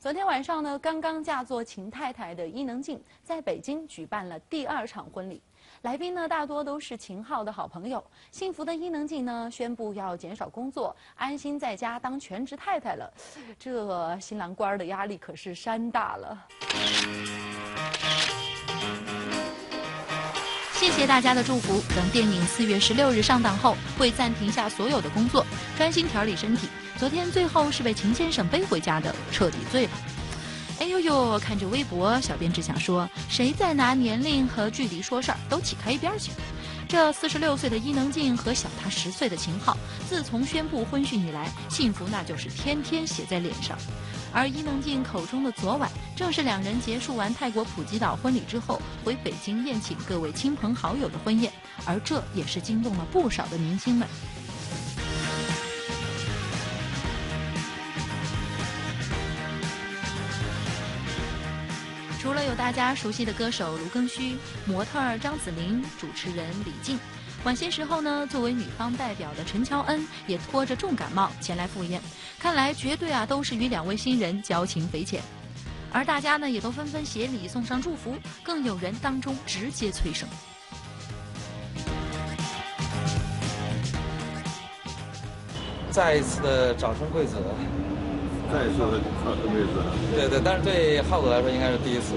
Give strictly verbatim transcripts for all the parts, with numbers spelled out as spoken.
昨天晚上呢，刚刚嫁作秦太太的伊能静在北京举办了第二场婚礼，来宾呢大多都是秦昊的好朋友。幸福的伊能静呢宣布要减少工作，安心在家当全职太太了。这新郎官的压力可是山大了。谢谢大家的祝福。等电影四月十六日上档后，会暂停下所有的工作，专心调理身体。昨天最后是被秦先生背回家的，彻底醉了。哎呦呦，看着微博，小编只想说，谁在拿年龄和距离说事儿，都起开一边去。这四十六岁的伊能静和小她十岁的秦昊，自从宣布婚讯以来，幸福那就是天天写在脸上。而伊能静口中的昨晚，正是两人结束完泰国普吉岛婚礼之后，回北京宴请各位亲朋好友的婚宴，而这也是惊动了不少的明星们。除了有大家熟悉的歌手卢庚戌、模特儿张子琳、主持人李静，晚些时候呢，作为女方代表的陈乔恩也拖着重感冒前来赴宴，看来绝对啊都是与两位新人交情匪浅。而大家呢也都纷纷携礼送上祝福，更有人当中直接催生。 再一次的掌声贵子。 再一次的掌声贵子。 对对，但是对浩子来说应该是第一次。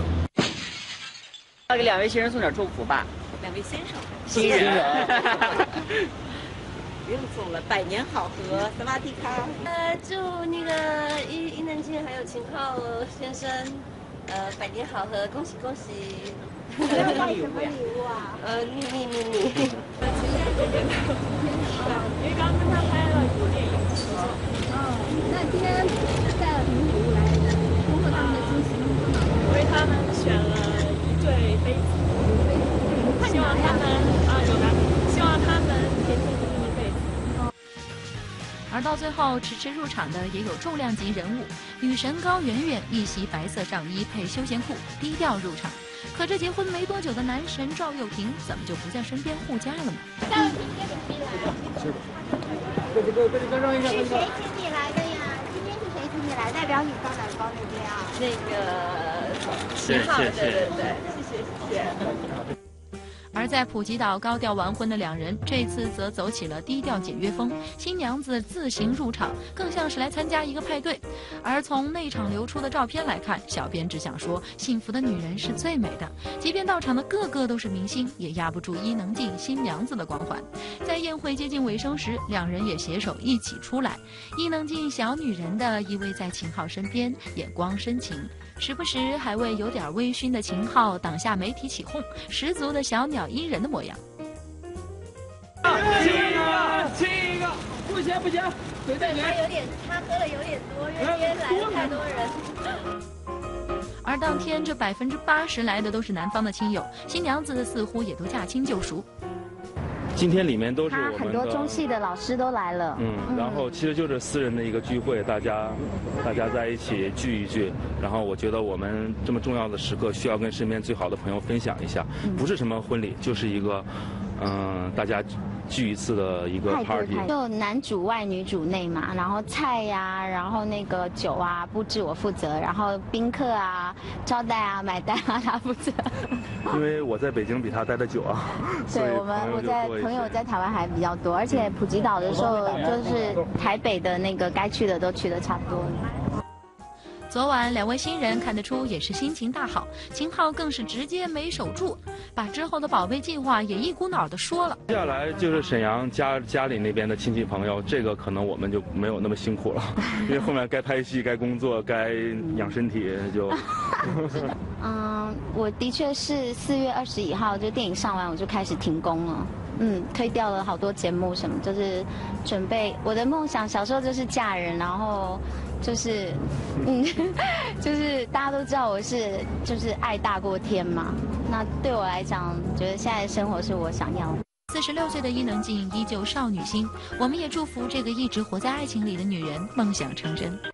要给两位新人送点祝福吧。 两位先生， 新人。 不用送了，百年好合，萨瓦迪卡。 呃，祝那个伊伊能静还有秦昊先生，呃，百年好合，恭喜恭喜。 要带什么礼物啊？呃，秘密秘密。 呃，秦岚这边的，因为刚刚跟他拍了一部电影。 哦，那今天带了什么礼物来恭贺他们的惊喜？ 为他们选了一对妃子，希望他们啊有的，希望他们甜甜蜜蜜一辈子。 而到最后，迟迟入场的也有重量级人物，女神高圆圆一袭白色上衣配休闲裤，低调入场。可这结婚没多久的男神赵又廷，怎么就不在身边护驾了呢？ 赵又廷这边进来。 是。快点快点跟上一下。 是谁请你来的呀？今天是谁请你来？代表女方来包那边啊？ 那个秦昊，对对对，谢谢谢谢。 而在普吉岛高调完婚的两人，这次则走起了低调简约风，新娘子自行入场，更像是来参加一个派对。而从内场流出的照片来看，小编只想说，幸福的女人是最美的。即便到场的个个都是明星，也压不住伊能静新娘子的光环。在宴会接近尾声时，两人也携手一起出来，伊能静小女人的依偎在秦昊身边，眼光深情。时不时还为有点微醺的秦昊挡下媒体起哄，十足的小鸟依人的模样。 亲一个，亲一个，不行不行，嘴带脸。 他有点，他喝的有点多，因为今天来了太多人。 而当天这百分之八十来的都是男方的亲友，新娘子似乎也都驾轻就熟。 今天里面都是我们的很多中戏的老师都来了， 嗯，然后其实就是私人的一个聚会，大家大家在一起聚一聚，然后我觉得我们这么重要的时刻需要跟身边最好的朋友分享一下，不是什么婚礼，就是一个嗯、呃、大家聚一次的一个 party， 就男主外女主内嘛，然后菜呀、啊，然后那个酒啊布置我负责，然后宾客啊招待啊买单啊他负责。 因为我在北京比他待的久啊， 对我们我在朋友在台湾还比较多，而且普吉岛的时候就是台北的那个该去的都去的差不多了。 昨晚两位新人看得出也是心情大好，秦昊更是直接没守住，把之后的宝贝计划也一股脑的说了。 接下来就是沈阳家家里那边的亲戚朋友，这个可能我们就没有那么辛苦了，因为后面该拍戏、该工作、该养身体就。 嗯，我的确是四月二十一号就电影上完我就开始停工了。嗯，推掉了好多节目什么，就是准备我的梦想。小时候就是嫁人，然后就是，嗯，就是大家都知道我是就是爱大过天嘛。那对我来讲，觉得现在的生活是我想要的。 四十六岁的伊能静依旧少女心，我们也祝福这个一直活在爱情里的女人梦想成真。